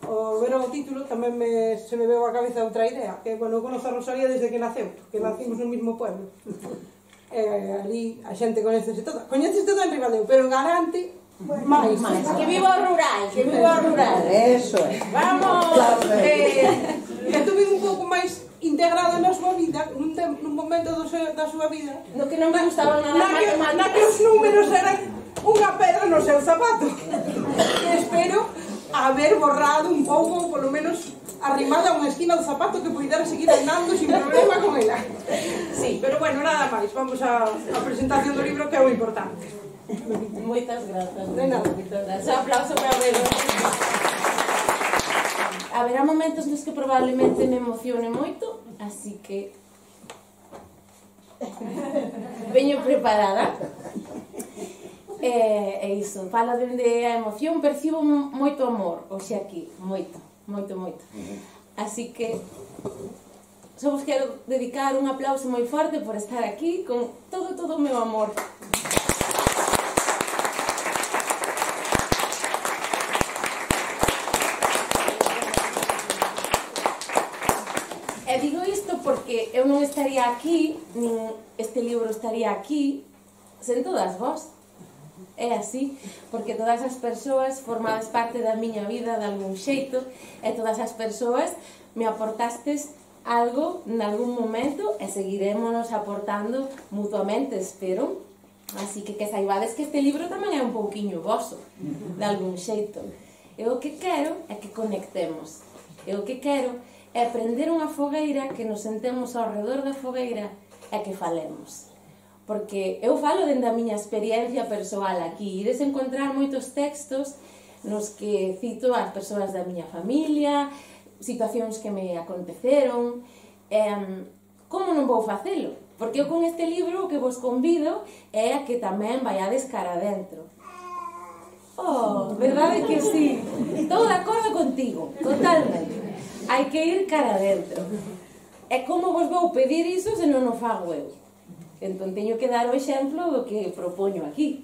ao ver o título tamén se me veo a cabeza outra idea, que, bueno, eu conozo a Rosalía desde que naceu, que nacimos no mismo pueblo. Ali a xente coñécese toda en Ribadeo, pero garante máis. Que viva o rural, que viva o rural. Eso é. Vamos! Que tuve un pouco máis integrado na súa vida, nun momento da súa vida, No que non me gustaba nada na que os números eran unha pedra no seu zapato. Espero haber borrado un pouco, polo menos arrimada a unha esquina do zapato, que puidera seguir andando sin problema con ela. Sí, pero bueno, nada máis, vamos a presentación do libro, que é o importante. Moitas grazas. De nada. Un aplauso para Pedro. Haberá momentos nos que probablemente me emocione moito, así que veño preparada. E iso, falo dende a emoción, percibo moito amor hoxe aquí, moito. Así que só vos quero dedicar un aplauso moi forte por estar aquí con todo o meu amor. E digo isto porque eu non estaría aquí, nin este libro estaría aquí, sen todas vós. É así, porque todas as persoas formades parte da miña vida de algún xeito, e todas as persoas me aportastes algo nalgún momento e seguiremos aportando mutuamente, espero. Así que saibades que este libro tamén é un pouquiño voso, de algún xeito. E o que quero é que conectemos. E o que quero é prender unha fogueira, que nos sentemos ao redor da fogueira e que falemos. Porque eu falo dende a miña experiencia persoal aquí. Ides encontrar moitos textos nos que cito as persoas da miña familia, situacións que me aconteceron. Como non vou facelo? Porque eu con este libro o que vos convido é a que tamén vaiades cara adentro. Oh, verdade que sí? Estou de acordo contigo, totalmente. Hai que ir cara adentro. E como vos vou pedir iso se non o fago eu? Entón, teño que dar o exemplo do que propoño aquí.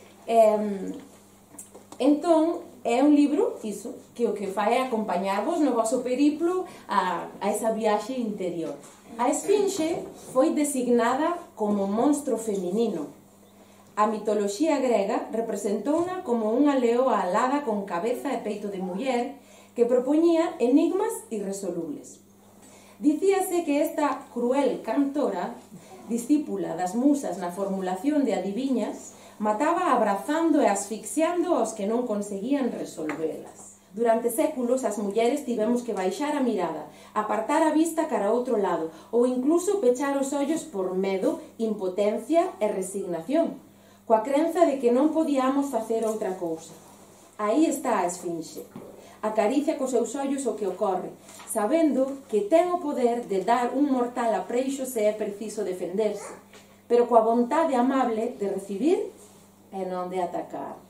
Entón, é un libro, iso, que o que fai é acompañarvos no vosso periplo a esa viaxe interior. A esfinxe foi designada como monstro feminino. A mitoloxía grega representouna como unha leoa alada con cabeza e peito de muller que propoñía enigmas irresolubles. Dicíase que esta cruel cantora, discípula das musas na formulación de adiviñas, mataba abrazando e asfixiando aos que non conseguían resolvelas. Durante séculos as mulleres tivemos que baixar a mirada, apartar a vista cara a outro lado, ou incluso pechar os ollos por medo, impotencia e resignación, coa crenza de que non podíamos facer outra cousa. Aí está a esfinxe. Acaricia cos seus ollos o que ocorre, sabendo que ten o poder de dar un mortal apreixo se é preciso defenderse, pero coa vontade amable de recibir e non de atacar.